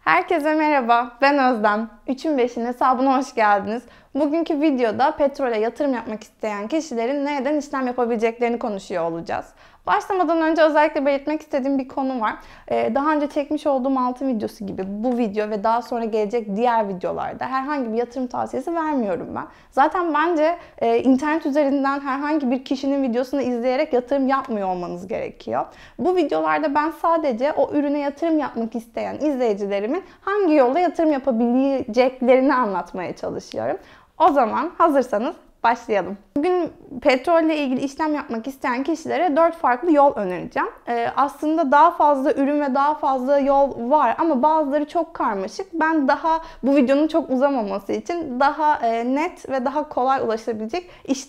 Herkese merhaba, ben Özlem. 3'ün 5'in hesabına hoş geldiniz. Bugünkü videoda petrole yatırım yapmak isteyen kişilerin nereden işlem yapabileceklerini konuşuyor olacağız. Başlamadan önce özellikle belirtmek istediğim bir konu var. Daha önce çekmiş olduğum altın videosu gibi bu video ve daha sonra gelecek diğer videolarda herhangi bir yatırım tavsiyesi vermiyorum ben. Zaten bence internet üzerinden herhangi bir kişinin videosunu izleyerek yatırım yapmıyor olmanız gerekiyor. Bu videolarda ben sadece o ürüne yatırım yapmak isteyen izleyicilerimin hangi yolda yatırım yapabileceklerini anlatmaya çalışıyorum. O zaman hazırsanız başlayalım. Bugün petrolle ilgili işlem yapmak isteyen kişilere 4 farklı yol önereceğim. Aslında daha fazla ürün ve daha fazla yol var ama bazıları çok karmaşık. Ben bu videonun çok uzamaması için daha net ve daha kolay ulaşabilecek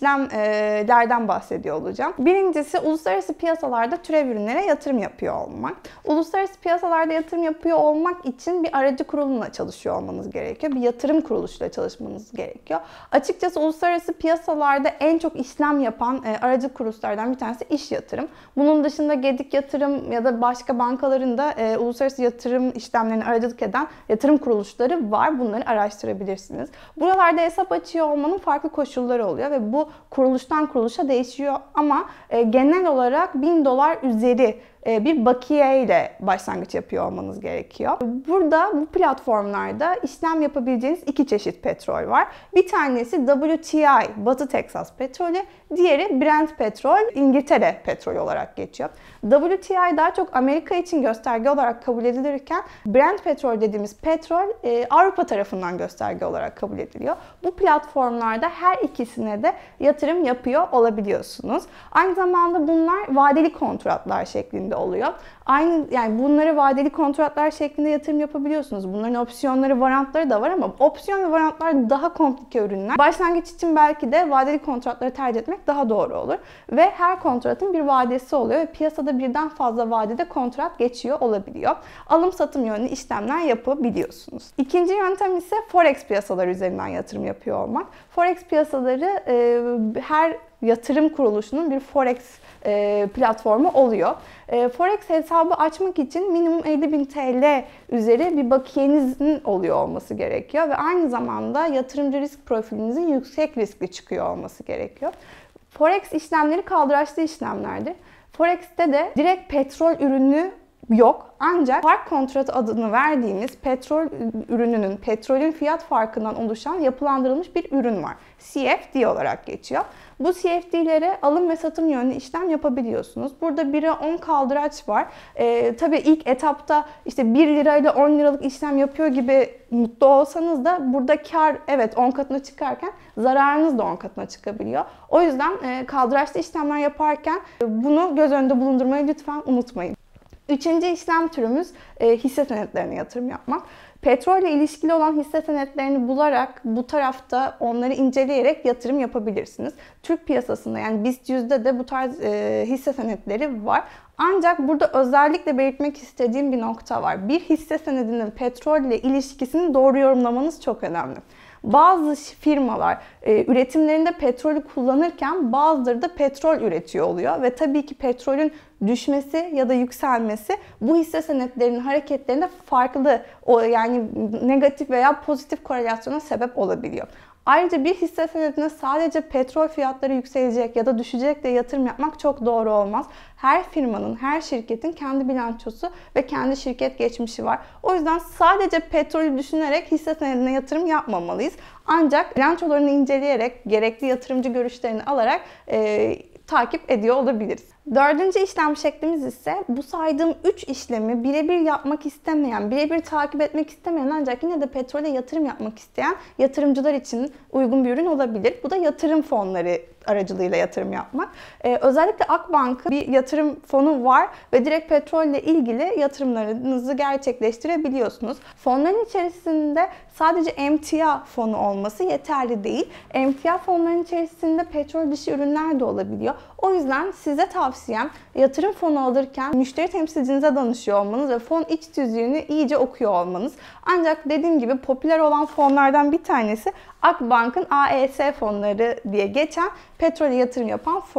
işlemlerden bahsediyor olacağım. Birincisi uluslararası piyasalarda türev ürünlere yatırım yapıyor olmak. Uluslararası piyasalarda yatırım yapıyor olmak için bir aracı kurumla çalışıyor olmanız gerekiyor. Bir yatırım kuruluşuyla çalışmanız gerekiyor. Açıkçası uluslararası piyasalarda en çok işlem yapan aracı kuruluşlardan bir tanesi İş Yatırım. Bunun dışında Gedik Yatırım ya da başka bankaların da uluslararası yatırım işlemlerine aracılık eden yatırım kuruluşları var. Bunları araştırabilirsiniz. Buralarda hesap açıyor olmanın farklı koşulları oluyor ve bu kuruluştan kuruluşa değişiyor ama genel olarak $1000 üzeri bir bakiye ile başlangıç yapıyor olmanız gerekiyor. Burada bu platformlarda işlem yapabileceğiniz iki çeşit petrol var. Bir tanesi WTI, Batı Teksas petrolü, diğeri Brent petrol, İngiltere petrolü olarak geçiyor. WTI daha çok Amerika için gösterge olarak kabul edilirken Brent petrol dediğimiz petrol Avrupa tarafından gösterge olarak kabul ediliyor. Bu platformlarda her ikisine de yatırım yapıyor olabiliyorsunuz. Aynı zamanda bunlar vadeli kontratlar şeklinde oluyor. Yani bunları vadeli kontratlar şeklinde yatırım yapabiliyorsunuz. Bunların opsiyonları, varantları da var ama opsiyon ve varantlar daha komplike ürünler. Başlangıç için belki de vadeli kontratları tercih etmek daha doğru olur. Ve her kontratın bir vadesi oluyor ve piyasada birden fazla vadede kontrat geçiyor olabiliyor. Alım satım yönlü işlemler yapabiliyorsunuz. İkinci yöntem ise Forex piyasaları üzerinden yatırım yapıyor olmak. Forex piyasaları her yatırım kuruluşunun bir Forex platformu oluyor. Forex hesabı açmak için minimum 50.000 TL üzeri bir bakiyenizin oluyor olması gerekiyor ve aynı zamanda yatırımcı risk profilinizin yüksek riskli çıkıyor olması gerekiyor. Forex işlemleri kaldıraçlı işlemlerdir. Forex'te de direkt petrol ürünü yok. Ancak fark kontratı adını verdiğimiz petrol ürününün, petrolün fiyat farkından oluşan yapılandırılmış bir ürün var. CFD olarak geçiyor. Bu CFD'lere alım ve satım yönlü işlem yapabiliyorsunuz. Burada 1'e 10 kaldıraç var. Tabii ilk etapta işte 1 lirayla 10 liralık işlem yapıyor gibi mutlu olsanız da burada kar 10 katına çıkarken zararınız da 10 katına çıkabiliyor. O yüzden kaldıraçlı işlemler yaparken bunu göz önünde bulundurmayı lütfen unutmayın. Üçüncü işlem türümüz hisse senetlerine yatırım yapmak. Petrolle ilişkili olan hisse senetlerini bularak bu tarafta onları inceleyerek yatırım yapabilirsiniz. Türk piyasasında yani BIST 100'de de bu tarz hisse senetleri var. Ancak burada özellikle belirtmek istediğim bir nokta var. Bir hisse senedinin petrolle ilişkisini doğru yorumlamanız çok önemli. Bazı firmalar üretimlerinde petrolü kullanırken bazıları da petrol üretiyor oluyor ve tabii ki petrolün düşmesi ya da yükselmesi bu hisse senetlerinin hareketlerinde farklı yani negatif veya pozitif korelasyona sebep olabiliyor. Ayrıca bir hisse senedine sadece petrol fiyatları yükselecek ya da düşecek de yatırım yapmak çok doğru olmaz. Her firmanın, her şirketin kendi bilançosu ve kendi şirket geçmişi var. O yüzden sadece petrolü düşünerek hisse senedine yatırım yapmamalıyız. Ancak bilançolarını inceleyerek, gerekli yatırımcı görüşlerini alarak takip ediyor olabiliriz. Dördüncü işlem şeklimiz ise bu saydığım 3 işlemi birebir yapmak istemeyen, birebir takip etmek istemeyen ancak yine de petrole yatırım yapmak isteyen yatırımcılar için uygun bir ürün olabilir. Bu da yatırım fonları aracılığıyla yatırım yapmak. Özellikle Akbank'ın bir yatırım fonu var ve direkt petrolle ilgili yatırımlarınızı gerçekleştirebiliyorsunuz. Fonların içerisinde sadece emtia fonu olması yeterli değil. Emtia fonların içerisinde petrol dışı ürünler de olabiliyor. O yüzden size tavsiyem yatırım fonu alırken müşteri temsilcinize danışıyor olmanız ve fon iç tüzüğünü iyice okuyor olmanız. Ancak dediğim gibi popüler olan fonlardan bir tanesi Akbank'ın AES fonları diye geçen petrole yatırım yapan fonu.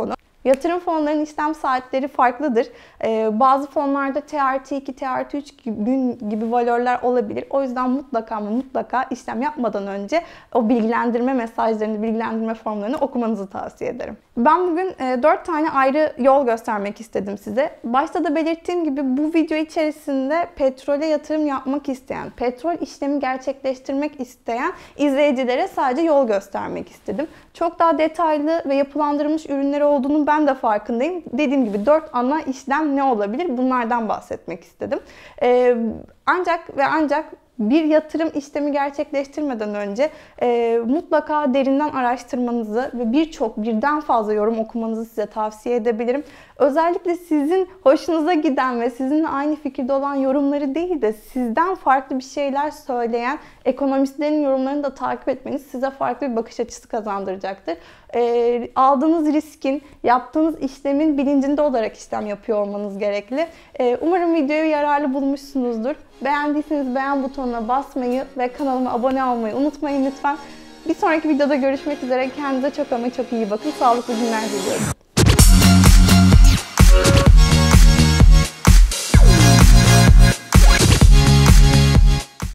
Yatırım fonlarının işlem saatleri farklıdır. Bazı fonlarda T+2, T+3 gün gibi valörler olabilir. O yüzden mutlaka işlem yapmadan önce o bilgilendirme mesajlarını, bilgilendirme formlarını okumanızı tavsiye ederim. Ben bugün 4 tane ayrı yol göstermek istedim size. Başta da belirttiğim gibi bu video içerisinde petrole yatırım yapmak isteyen, petrol işlemi gerçekleştirmek isteyen izleyicilere sadece yol göstermek istedim. Çok daha detaylı ve yapılandırılmış ürünleri olduğunu ben de farkındayım. Dediğim gibi 4 ana işlem ne olabilir? Bunlardan bahsetmek istedim. Ancak bir yatırım işlemi gerçekleştirmeden önce mutlaka derinden araştırmanızı ve birden fazla yorum okumanızı size tavsiye edebilirim. Özellikle sizin hoşunuza giden ve sizinle aynı fikirde olan yorumları değil de sizden farklı bir şeyler söyleyen ekonomistlerin yorumlarını da takip etmeniz size farklı bir bakış açısı kazandıracaktır. Aldığınız riskin, yaptığınız işlemin bilincinde olarak işlem yapıyor olmanız gerekli. Umarım videoyu yararlı bulmuşsunuzdur. Beğendiyseniz beğen butonuna basmayı ve kanalıma abone olmayı unutmayın lütfen. Bir sonraki videoda görüşmek üzere. Kendinize çok iyi bakın. Sağlıklı günler diliyorum.